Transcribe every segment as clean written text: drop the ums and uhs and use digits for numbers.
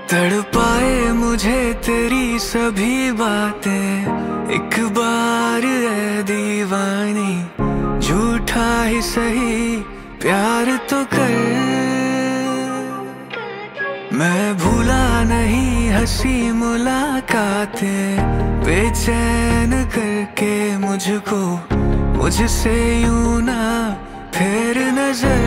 तड़पाए मुझे तेरी सभी बातें, एक बार ऐ दीवानी झूठा ही सही प्यार तो कर। मैं भूला नहीं हंसी मुलाकातें, बेचैन करके मुझको मुझसे यूं ना फेर नजर।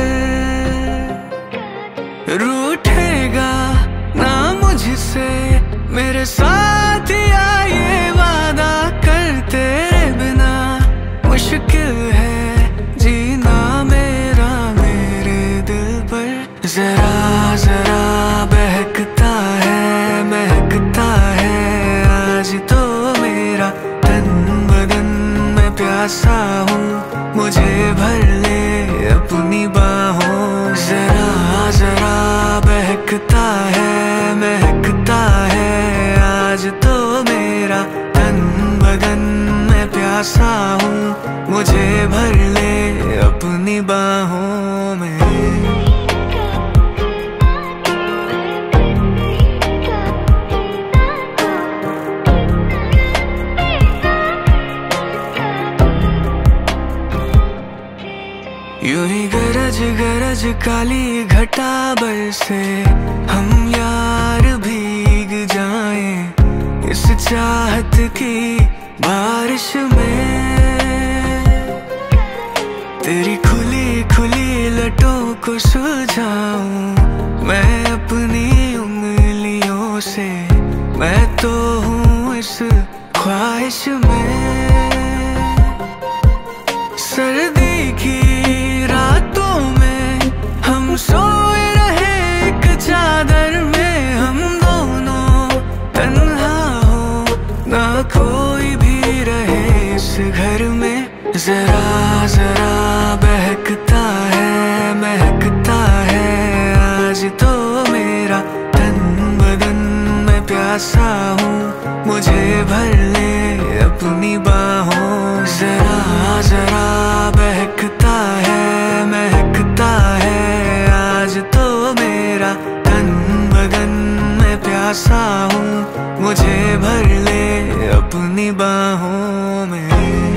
रूठेगा ना मुझसे मेरे साथ या ये वादा कर, तेरे बिना मुश्किल है जीना मेरा मेरे दिल पर। जरा जरा बहकता है महकता है आज तो मेरा तन बदन, मैं प्यासा हूँ मुझे भर ले अपनी बाहों। जरा जरा बहकता है महकता है आज तो मेरा तन बदन, मैं प्यासा हूँ मुझे भर ले अपनी बाहों में। यूं ही गरज गरज काली घटा बरसे, हम यार भीग जाएं इस चाहत की बारिश में। तेरी खुली खुली लटों को सुलझाऊं मैं अपनी उंगलियों से, मैं तो हूँ इस ख्वाहिश में। सर्दी की रातों में हम सोए रहे एक चादर में, हम दोनों तन्हा हो ना कोई भी रहे इस घर में। जरा जरा बहकता है महकता है आज तो मेरा तन बदन, मैं प्यासा हूँ मुझे भर ले अपनी बाहों। जरा जरा बहकता है महकता है आज तो मेरा तन बदन, मैं प्यासा हूँ मुझे भर ले अपनी बाहों में।